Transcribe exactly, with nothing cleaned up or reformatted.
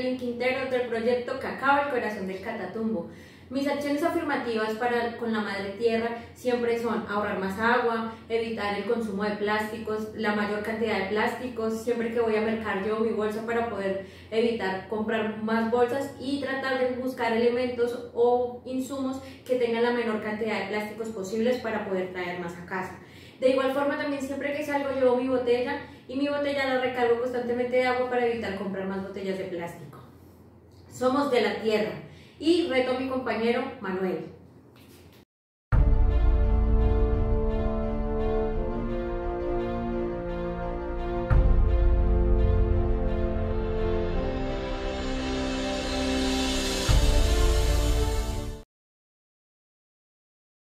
Evelyn Quintero del proyecto Cacao, el corazón del Catatumbo. Mis acciones afirmativas para con la madre tierra siempre son ahorrar más agua, evitar el consumo de plásticos, la mayor cantidad de plásticos, siempre que voy a mercar yo mi bolsa para poder evitar comprar más bolsas y tratar de buscar elementos o insumos que tengan la menor cantidad de plásticos posibles para poder traer más a casa. De igual forma también siempre que salgo llevo mi botella y mi botella la recargo constantemente de agua para evitar comprar más botellas de plástico. Somos de la tierra. Y reto a mi compañero Manuel.